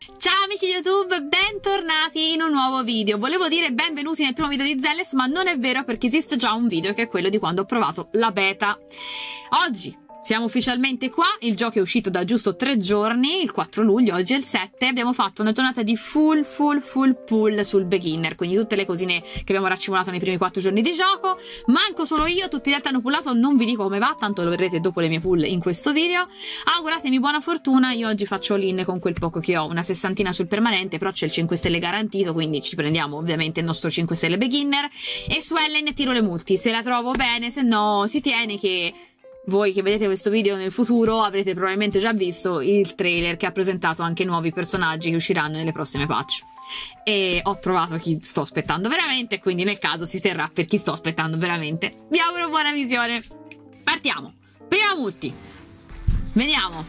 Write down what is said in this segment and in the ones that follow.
Ciao amici di YouTube, bentornati in un nuovo video. Volevo dire benvenuti nel primo video di Zelles, ma non è vero perché esiste già un video che è quello di quando ho provato la beta. Oggi siamo ufficialmente qua, il gioco è uscito da giusto 3 giorni, il 4 luglio, oggi è il 7, abbiamo fatto una giornata di full pull sul beginner, quindi tutte le cosine che abbiamo raccimolato nei primi 4 giorni di gioco, manco solo io, tutti gli altri hanno pullato, non vi dico come va, tanto lo vedrete dopo le mie pull in questo video. Auguratemi buona fortuna, io oggi faccio all-in con quel poco che ho, una 60 sul permanente, però c'è il 5 stelle garantito, quindi ci prendiamo ovviamente il nostro 5 stelle beginner, e su Ellen tiro le multi, se la trovo bene, se no si tiene che... Voi che vedete questo video nel futuro avrete probabilmente già visto il trailer che ha presentato anche nuovi personaggi che usciranno nelle prossime patch. E ho trovato chi sto aspettando veramente, quindi nel caso si terrà per chi sto aspettando veramente. Vi auguro buona visione. Partiamo. Prima multi. Vediamo.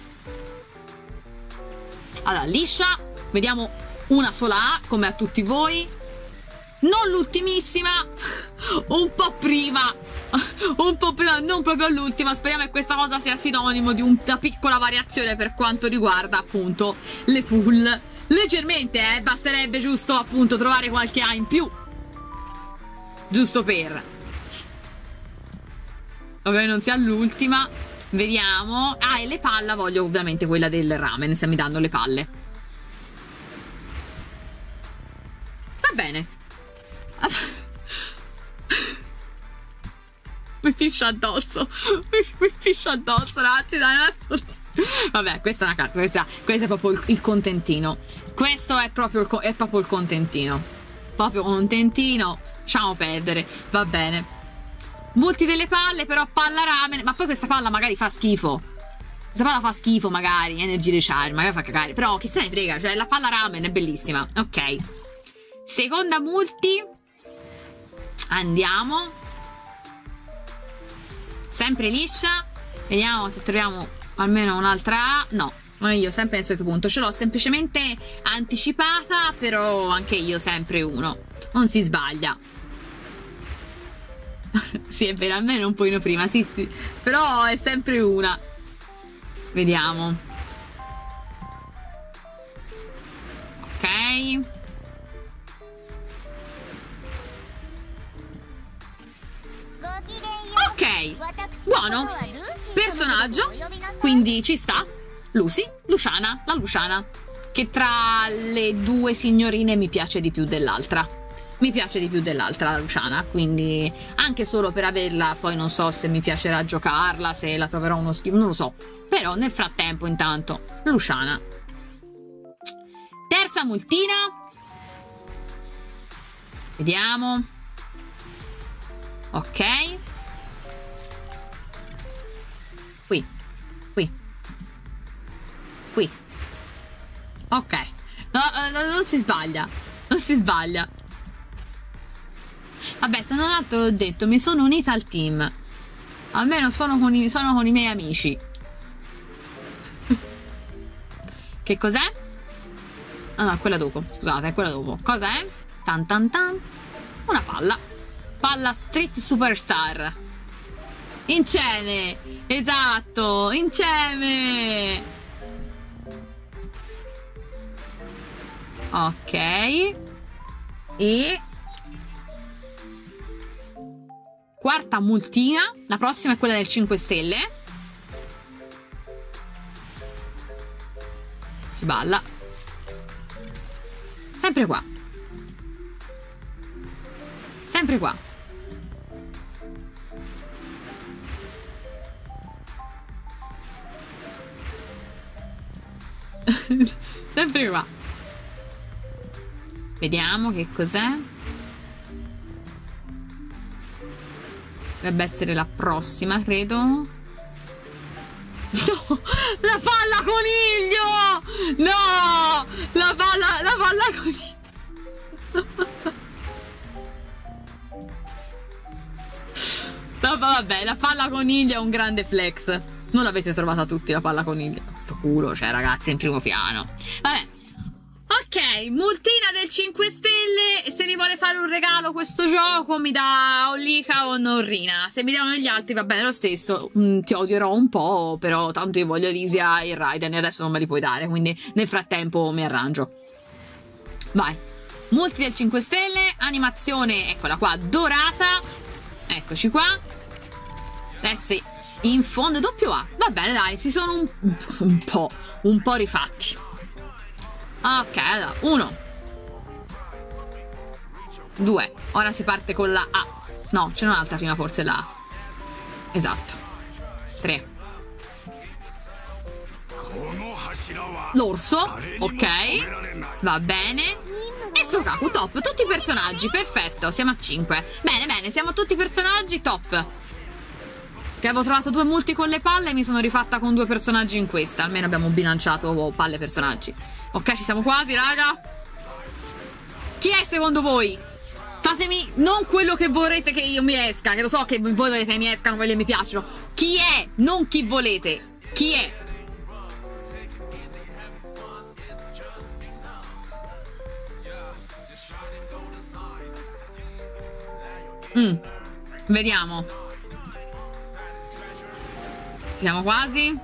Allora, liscia. Vediamo una sola A, come a tutti voi. Non l'ultimissima. Un po' prima, non proprio l'ultima. Speriamo che questa cosa sia sinonimo di una piccola variazione per quanto riguarda appunto le full. Leggermente, basterebbe giusto appunto trovare qualche A in più, giusto per ovviamente non sia l'ultima. Vediamo. Ah, e le palla, voglio ovviamente quella del ramen, se mi danno le palle. Va bene. Mi fiscia addosso. Mi fiscia addosso, ragazzi. Dai, non è possibile. Vabbè, questa è una carta. Questo è proprio il contentino. Questo è proprio il contentino. Proprio contentino. Lasciamo perdere. Va bene. Multi delle palle, però palla ramen. Ma poi questa palla magari fa schifo. Questa palla fa schifo, magari. Energy recharge, magari fa cagare. Però chi se ne frega. Cioè, la palla ramen è bellissima. Ok. Seconda multi. Andiamo. Sempre liscia. Vediamo se troviamo almeno un'altra A. No, io sempre nel solito punto. Ce l'ho semplicemente anticipata, però anche io sempre uno. Non si sbaglia. Sì, è vero, almeno un pochino prima. Sì, però è sempre una. Vediamo. Ok. Ok, buono. Personaggio, quindi ci sta. Luciana, la Luciana, che tra le due signorine mi piace di più dell'altra. Mi piace di più dell'altra la Luciana, quindi anche solo per averla. Poi non so se mi piacerà giocarla, se la troverò uno schifo, non lo so. Però nel frattempo intanto Luciana. Terza multina. Vediamo. Ok. Qui. Ok. No, non si sbaglia. Non si sbaglia. Vabbè, se non altro l'ho detto, mi sono unita al team. Almeno sono con i miei amici. Che cos'è? Ah no, quella dopo. Scusate, è quella dopo. Cos'è? Tan tan tan. Una palla. Palla Street Superstar. Insieme. Esatto. Insieme. Ok. E quarta multina. La prossima è quella del 5 stelle. Si balla. Sempre qua. Sempre qua. Sempre qua. Vediamo che cos'è. Dovrebbe essere la prossima, credo. No! La palla coniglio! No! La palla coniglio! No, vabbè, la palla coniglio è un grande flex. Non l'avete trovata tutti la palla coniglio? Sto culo, cioè ragazzi, in primo piano. Vabbè. Ok, multina del 5 stelle. E se mi vuole fare un regalo questo gioco mi dà Ollica o Norrina. Se mi danno gli altri va bene lo stesso. Ti odierò un po', però tanto io voglio Lysia e Raiden e adesso non me li puoi dare, quindi nel frattempo mi arrangio. Vai. Multi del 5 stelle, animazione, eccola qua, dorata. Eccoci qua. S in fondo AA. Va bene, dai, si sono un po' rifatti. Ok, allora, 1 2. Ora si parte con la A. No, c'è un'altra prima, forse la A. Esatto. 3. L'orso, ok. Va bene. E Sokaku, top. Tutti i personaggi, perfetto. Siamo a 5. Bene, bene, siamo tutti personaggi, top. Che avevo trovato 2 multi con le palle e mi sono rifatta con 2 personaggi in questa. Almeno abbiamo bilanciato palle e personaggi. Ok, ci siamo quasi, raga. Chi è secondo voi? Fatemi non quello che vorrete che io mi esca, che lo so che voi volete che mi escano quelli che mi piacciono. Chi è? Non chi volete. Chi è? Vediamo. Siamo quasi.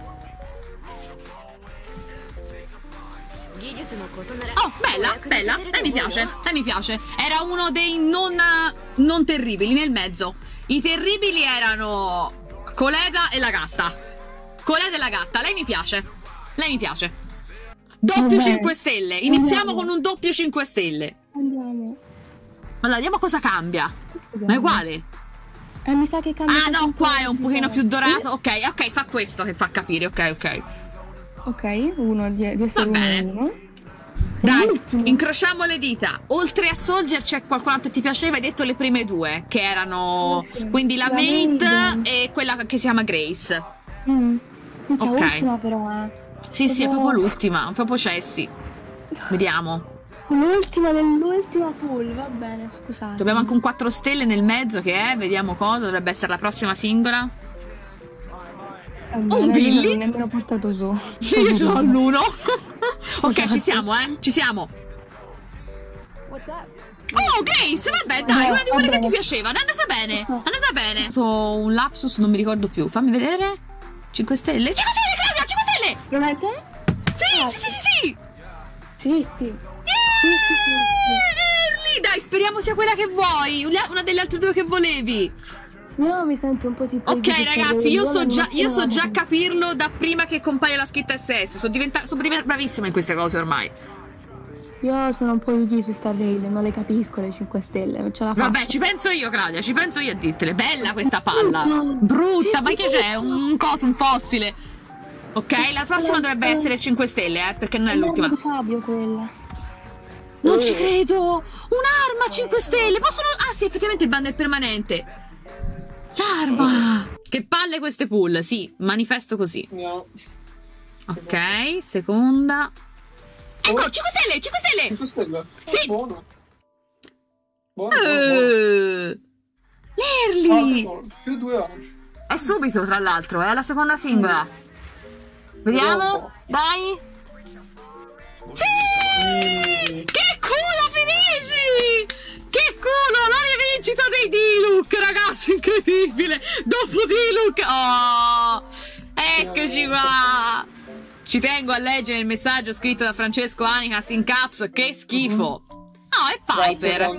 Oh, bella, bella. Lei mi piace, lei mi piace. Era uno dei non terribili nel mezzo. I terribili erano Coleda e la gatta. Coleda e la gatta, lei mi piace. Lei mi piace. Doppio 5 stelle. Iniziamo con un doppio 5 stelle. Andiamo. Allora, vediamo cosa cambia. Ma è uguale. Mi sa che cambia. Ah no, qua è un pochino più dorato. Ok, ok, fa questo che fa capire. Ok, ok. Ok, uno di essere Va bene. uno. Dai, incrociamo le dita. Oltre a Soldier c'è qualcun altro che ti piaceva? Hai detto le prime 2, che erano quindi la Maid e quella che si chiama Grace. Ok. L'ultima però, Sì, sì, è proprio l'ultima. Proprio Cessi. Vediamo. L'ultima dell'ultima tool, va bene, scusate. Abbiamo anche un 4 stelle nel mezzo che è, vediamo cosa, dovrebbe essere la prossima singola. Un Billy? Non nemmeno portato su. Sì, io ce l'ho all'1. Ok, ci siamo, ci siamo. Oh, Grace, vabbè, dai, una di quelle che ti piaceva. È andata bene, è andata bene. So, un lapsus, non mi ricordo più. Fammi vedere. 5 stelle. 5 stelle, Claudia, 5 stelle! Promette? Sì, sì, sì, sì, sì. Sì. Dai, speriamo sia quella che vuoi. Una delle altre 2 che volevi. No, mi sento un po' tipo. Ok, ragazzi, io so già capirlo da prima che compaia la scritta SS. Sono bravissima in queste cose ormai. Io sono un po' di su Star Rail, non le capisco le 5 stelle. Non ce la faccio. Vabbè, ci penso io, Claudia, ci penso io a dirtele. Bella questa palla. Brutta, ma che c'è? Un fossile. Ok, la prossima dovrebbe essere 5 stelle, perché non è l'ultima. Fabio quella. Non ci credo! Un'arma 5 stelle! Possono... Ah sì, effettivamente il banner permanente. L'arma! Che palle queste pull, sì, manifesto così. No. Ok, seconda. Ecco, 5 stelle, 5 stelle! 5 stelle? Sì! Buono. Buono, buono. Lerli! Più 2 anni. È subito, tra l'altro, è la seconda singola. Vediamo, dai. Sì! Che culo finisci! Che culo! La rivincita dei Diluc, ragazzi, incredibile! Dopo Diluc! Oh! Eccoci qua! Ci tengo a leggere il messaggio scritto da Francesco Anicas in caps. Che schifo! No, è Piper!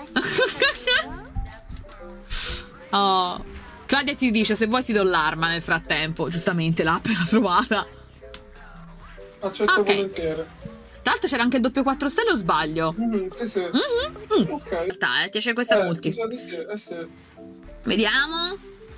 Oh! Claudia ti dice, se vuoi ti do l'arma nel frattempo. Giustamente, l'ha appena trovata. Accetto volentieri. Tra l'altro c'era anche il doppio 4 stelle o sbaglio? Sì, sì. Ok. Dai, ti c'è questa multi. Sì. Vediamo.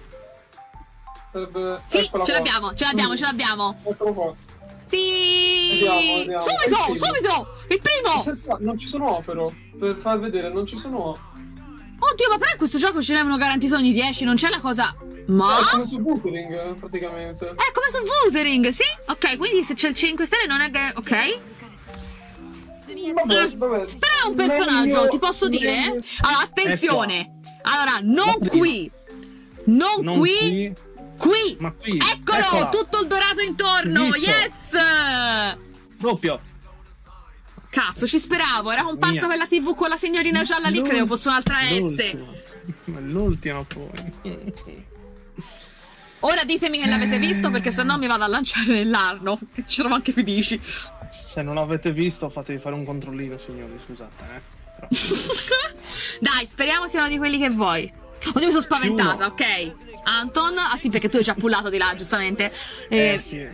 Sì, ce l'abbiamo. Eccolo qua. Sì. Vediamo. Subito. Il primo. Non ci sono O però. Per far vedere, non ci sono O. Oddio, ma però in questo gioco ce n'erano garantiti ogni 10, non c'è la cosa... Ma... È come su Wuthering, praticamente. È come su Wuthering, sì? Ok, quindi se c'è il 5 stelle non è... Ok. Vabbè. Però è un personaggio, ti posso dire? Allora, attenzione. Allora, non qui. Non qui. Qui. Ma qui. Eccolo, eccola. tutto il dorato intorno. Giusto. Yes. Doppio. Ok, Cazzo, ci speravo. Era comparsa Mia. per la TV con la signorina gialla lì, credevo fosse un'altra S. L'ultima poi. Ora ditemi che l'avete visto, perché sennò mi vado a lanciare nell'Arno. Ci trovo anche Fidici. Se non l'avete visto, fatevi fare un controllino, signori, scusate, Però... Dai, speriamo siano di quelli che vuoi. Oddio, mi sono spaventata, ok. Anton, ah sì, perché tu hai già pullato di là, giustamente. Sì.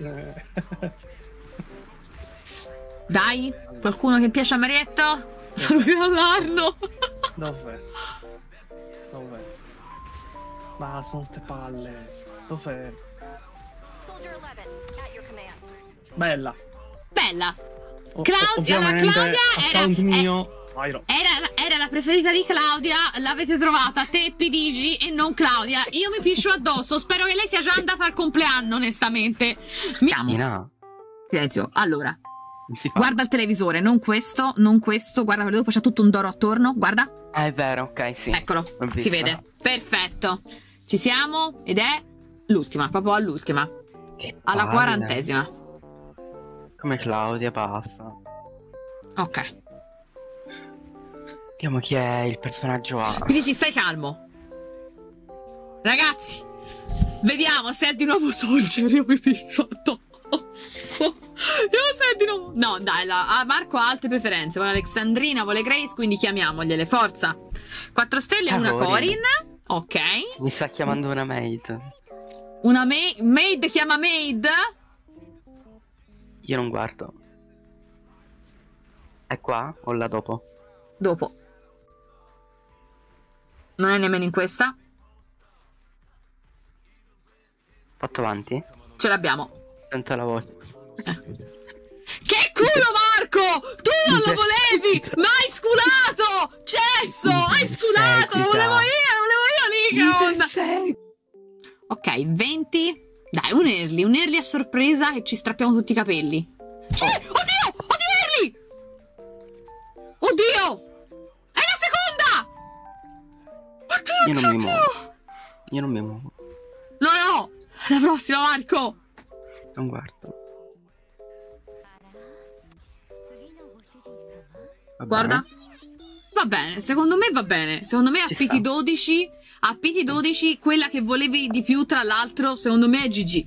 Dai, qualcuno che piace a Marietto? Saluti dall'Arno. Dov'è? Ma sono ste palle. Dov'è? Bella. Bella. Claudia, era la preferita di Claudia, l'avete trovata te, Pidigi, e non Claudia. Io mi piscio addosso, spero che lei sia già andata al compleanno, onestamente. Silenzio, allora. Guarda il televisore, non questo, guarda, dopo c'è tutto un Doro attorno, guarda. È vero, ok, sì. Eccolo, si vede, perfetto. Ci siamo, ed è l'ultima, proprio all'ultima. Alla 40ª. Come Claudia, basta. Ok. Vediamo chi è il personaggio A. Quindi ci stai calmo. Ragazzi, vediamo se è di nuovo Soldier. Io mi piscio addosso. No, dai, Marco ha altre preferenze. Vuole Alexandrina, vuole Grace, quindi chiamiamogliele. Forza. 4 stelle e una Corin. Ok. Mi sta chiamando una maid. Una maid chiama maid? Io non guardo. È qua o là dopo? Dopo. Non è nemmeno in questa. Fatto avanti? Ce l'abbiamo. Sento la voce. Che culo, Marco! Tu non lo volevi! Ma hai sculato! Cesso! Hai sculato! Lo volevo io, Nikon! Ok, 20. Dai, un early a sorpresa e ci strappiamo tutti i capelli. Oddio! Oddio, early! Oddio! È la seconda! Io non mi muovo. Io non mi muovo. No! La prossima, Marco! Non guardo. Guarda. Va bene, secondo me va bene. Secondo me a PT 12, a PT 12, quella che volevi di più, tra l'altro, secondo me è GG.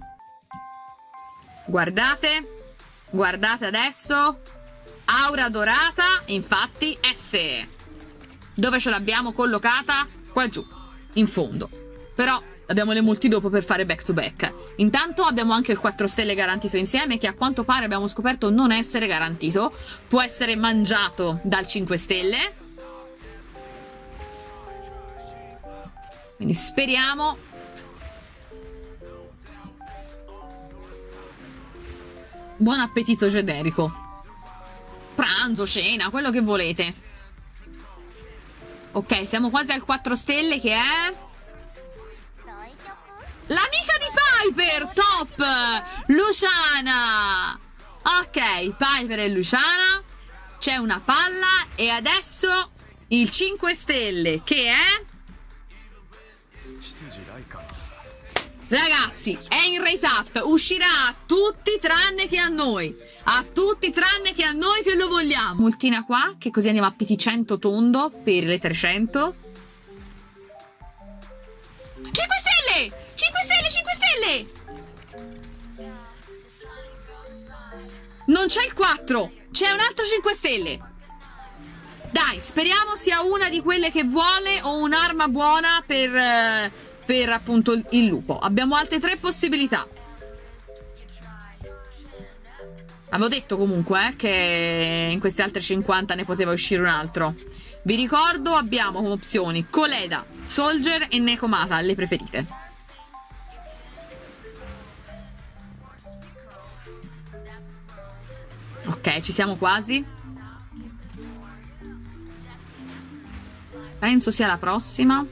Guardate. Guardate adesso. Aura dorata, infatti, S. Dove ce l'abbiamo collocata? Qua giù, in fondo. Però abbiamo le multi dopo per fare back to back. Intanto abbiamo anche il 4 stelle garantito insieme, che a quanto pare abbiamo scoperto non essere garantito. Può essere mangiato dal 5 stelle. Quindi speriamo. Buon appetito generico. Pranzo, cena, quello che volete. Ok, siamo quasi al 4 stelle, che è l'amica di Piper, top! Luciana! Ok, Piper e Luciana. C'è una palla e adesso il 5 stelle, che è... Ragazzi, è in rate up, uscirà a tutti tranne che a noi. A tutti tranne che a noi che lo vogliamo. Multina qua, che così andiamo a PT 100 tondo per le 300. 5 stelle! 5 stelle, 5 stelle! Non c'è il 4, c'è un altro 5 stelle. Dai, speriamo sia una di quelle che vuole o un'arma buona per appunto il lupo. Abbiamo altre 3 possibilità. Avevo detto comunque che in queste altre 50 ne poteva uscire un altro. Vi ricordo, abbiamo come opzioni Koleda, Soldier e Nekomata, le preferite. Ok, ci siamo quasi. Penso sia la prossima.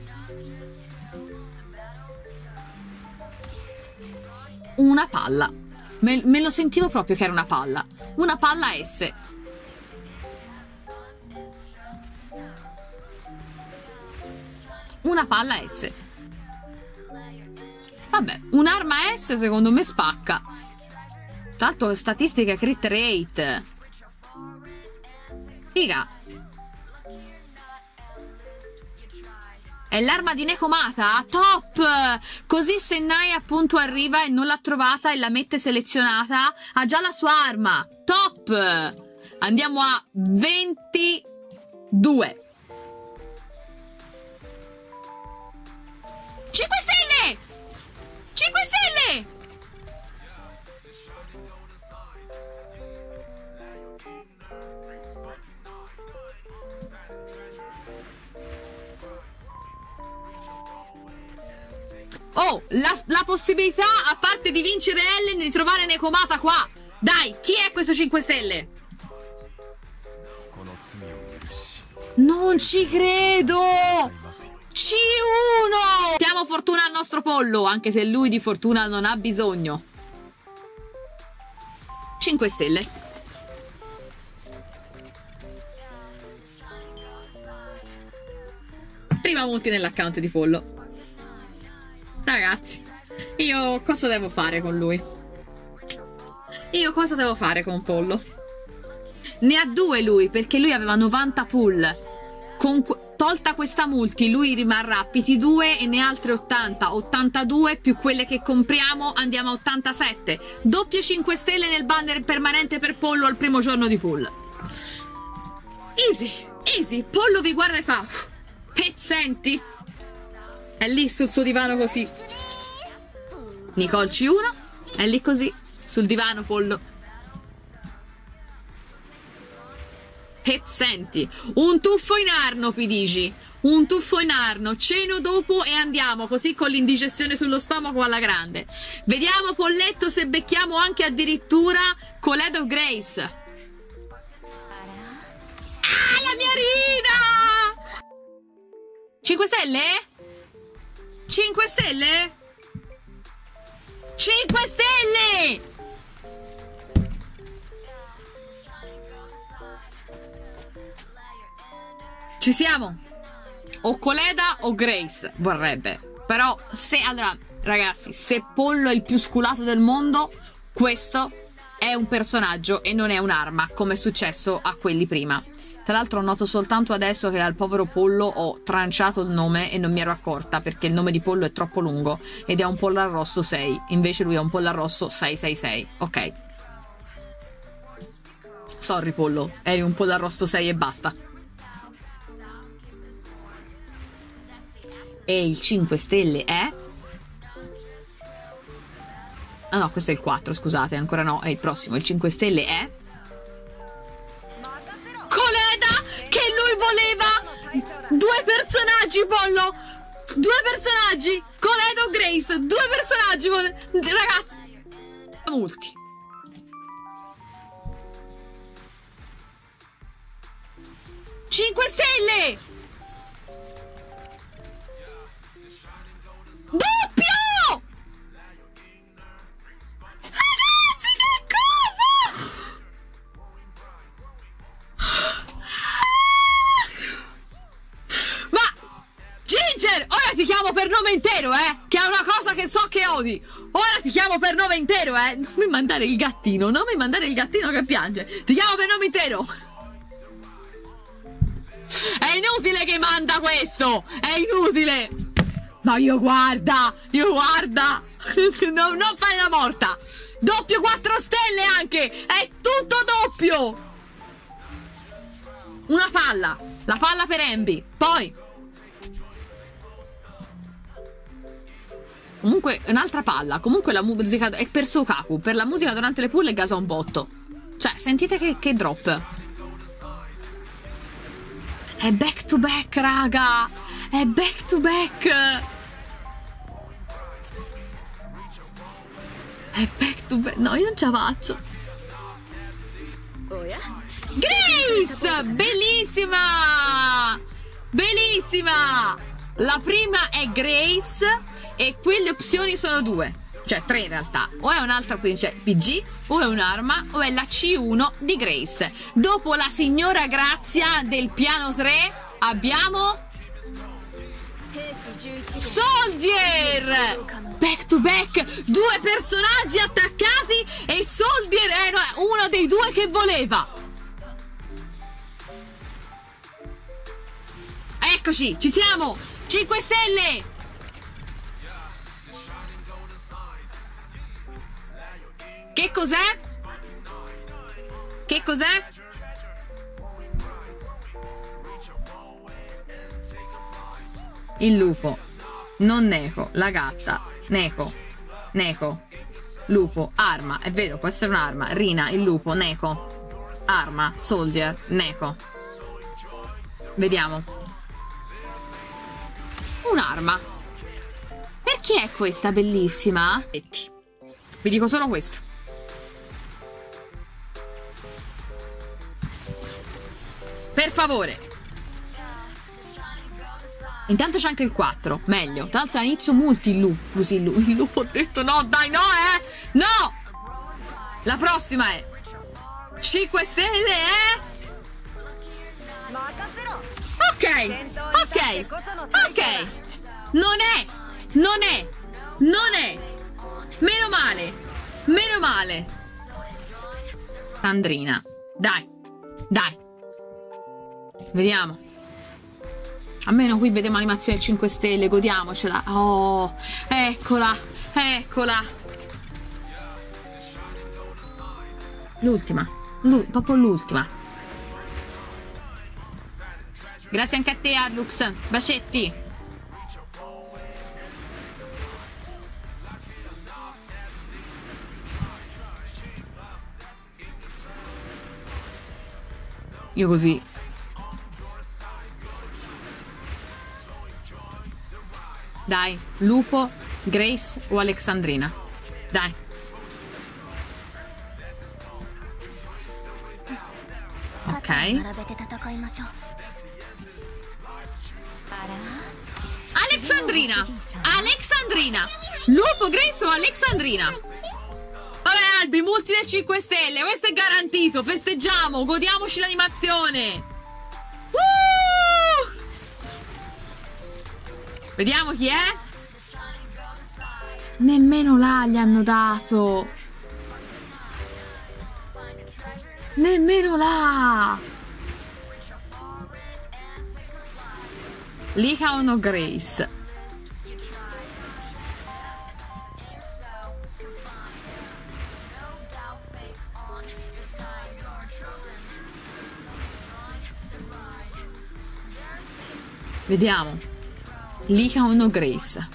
Una palla. Me lo sentivo proprio che era una palla. Una palla S. Una palla S. Vabbè, un'arma S secondo me spacca. Tra l'altro statistica crit rate. Figa. È l'arma di Nekomata? Top! Così se Nai appunto arriva e non l'ha trovata e la mette selezionata, ha già la sua arma. Top! Andiamo a 22. 5 stelle! 5 stelle! Oh, la possibilità, a parte di vincere Ellen, di trovare Nekomata qua. Dai, chi è questo 5 stelle? Non ci credo! C1! Diamo fortuna al nostro pollo, anche se lui di fortuna non ha bisogno. 5 stelle. Prima multi nell'account di pollo. Ragazzi, io cosa devo fare con lui? Io cosa devo fare con pollo? Ne ha 2 lui, perché lui aveva 90 pull. Tolta questa multi, lui rimarrà a PT2 e ne ha altre 80. 82 più quelle che compriamo, andiamo a 87. Doppie 5 stelle nel banner permanente per pollo al primo giorno di pull. Easy, easy. Pollo vi guarda e fa: pezzenti. È lì sul suo divano così. Nicole C1 è lì così sul divano, pollo. Pezzenti. Un tuffo in arno, Pidigi. Un tuffo in arno. Ceno dopo e andiamo così con l'indigestione sullo stomaco alla grande. Vediamo, polletto, se becchiamo anche addirittura Colette of Grace. Ah, la mia Rina! 5 stelle? 5 stelle? 5 stelle! Ci siamo? O Coleda o Grace vorrebbe. Però se, allora, ragazzi, se Pollo è il più sculato del mondo, questo è un personaggio e non è un'arma, come è successo a quelli prima. Tra l'altro noto soltanto adesso che al povero Pollo ho tranciato il nome e non mi ero accorta, perché il nome di Pollo è troppo lungo ed è un pollo arrosto 6, invece lui è un pollo arrosto 666. Ok. Sorry Pollo, eri un pollo arrosto 6 e basta. E il 5 stelle è... Ah no, questo è il 4, scusate, ancora no, è il prossimo. Il 5 stelle è... Coleda, che lui voleva! 2 personaggi, Pollo! 2 personaggi! Coleda o Grace, 2 personaggi! Ragazzi! Multi. Cinque stelle! Doppio! Ragazzi, che cosa? Ma Ginger, ora ti chiamo per nome intero, che è una cosa che so che odi. Ora ti chiamo per nome intero, Non mi mandare il gattino, non mi mandare il gattino che piange. Ti chiamo per nome intero. È inutile che manda questo, è inutile. Ma io guarda, no, non fai la morta. Doppio 4 stelle anche, è tutto doppio. Una palla, la palla per Embi. Poi comunque un'altra palla. Comunque la musica è per Sokaku. Per la musica durante le pull è gasa un botto. Cioè, sentite che drop. È back to back, raga. È back to back. È back to back. No, io non ce la faccio. Grace! Bellissima! Bellissima! La prima è Grace e quelle opzioni sono 2. Cioè 3 in realtà. O è un'altra PG, o è un'arma, o è la C1 di Grace. Dopo la signora Grazia del piano 3 abbiamo Soldier! Back to back, 2 personaggi attaccati e Soldier è uno dei 2 che voleva. Eccoci, ci siamo! 5 stelle! Che cos'è? Che cos'è? Il lupo. Non Neko. La gatta. Neko. Neko. Lupo. Arma. È vero, può essere un'arma. Rina. Il lupo. Neko. Arma. Soldier. Neko. Vediamo. Un'arma. Per chi è questa bellissima? Vi dico solo questo. Per favore. Intanto c'è anche il 4. Meglio. Tra l'altro all'inizio multi il lupo. Così il lupo ho detto no, dai, no, no! La prossima è 5 stelle, Ok. Ok. Ok. Non è. Meno male. Meno male. Sandrina. Dai. Dai. Vediamo. Almeno qui vediamo l'animazione 5 stelle, godiamocela. Oh, eccola, eccola. L'ultima, proprio l'ultima. Grazie anche a te, Arlux. Bacetti. Io così. Dai, lupo, Grace o Alexandrina. Dai. Ok. Alexandrina. Alexandrina. Lupo, Grace o Alexandrina. Vabbè, Albi, multi del 5 stelle. Questo è garantito. Festeggiamo, godiamoci l'animazione. Vediamo chi è. Nemmeno là gli hanno dato. Nemmeno là. Lika o no Grace? Vediamo. Lika o no Grace?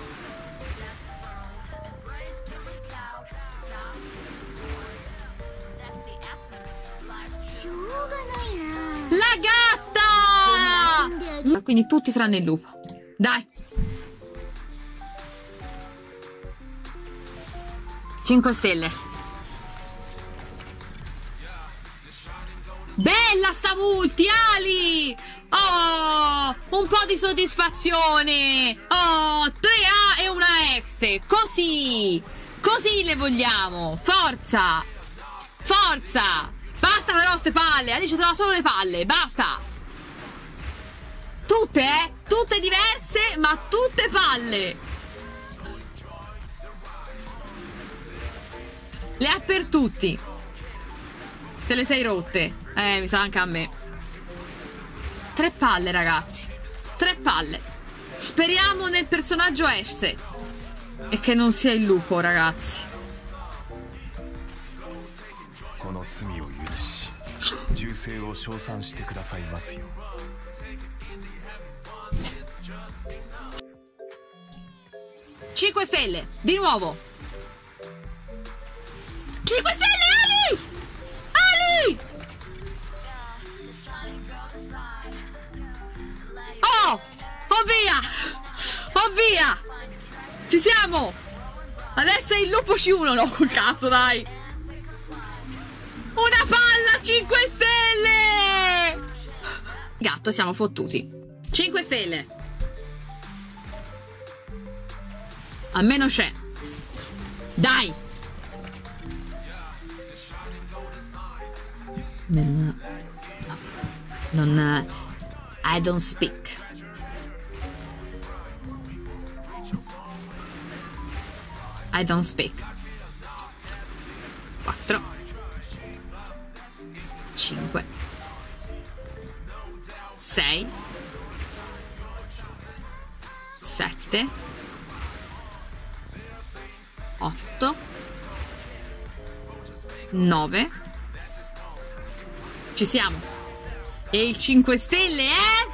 La gatta! Quindi tutti tranne il lupo. Dai. 5 stelle. Bella sta multi, Ali! Oh, un po' di soddisfazione. Oh, 3A e una S. Così. Così le vogliamo. Forza. Forza. Basta però ste palle. Adesso trova solo le palle. Basta. Tutte, tutte diverse, ma tutte palle. Le ha per tutti. Te le sei rotte. Mi sa anche a me. 3 palle, ragazzi. 3 palle. Speriamo nel personaggio S. E che non sia il lupo, ragazzi. 5 stelle, di nuovo. 5 stelle, Ali! Ali! Oh! Oh via! Oh via! Ci siamo! Adesso è il lupo C1, no, col cazzo, dai! Una palla 5 stelle! Gatto, siamo fottuti. 5 stelle. Almeno c'è. Dai! Non... I don't speak. I don't speak. 4 5 6 7 8 9. Ci siamo. E il 5 stelle è